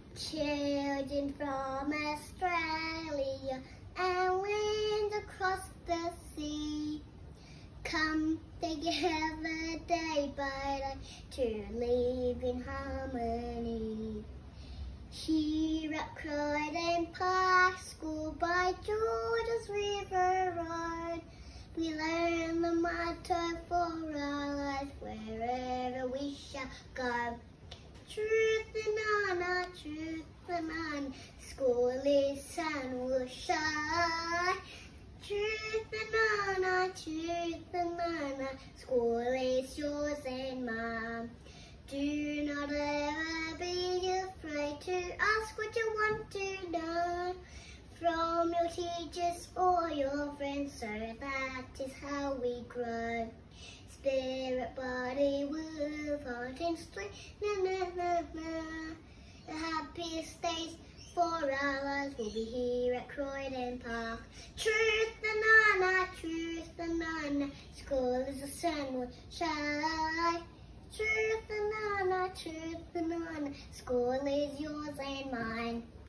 Children from Australia and lands across the sea come together day by day to live in harmony. Here at Croydon Park School by Jordan's River Road, we learn the motto for our life wherever we shall go. Truth and honour, truth and honour, school is sun will shine. Truth and honour, school is yours and mine. Do not ever be afraid to ask what you want to know from your teachers or your friends, so that is how we grow. Spirit, body, will, heart and strength, na na na na. The happiest days for our lives will be here at Croydon Park. Truth and honour, school is the sun will shine. Truth and honour, school is yours and mine.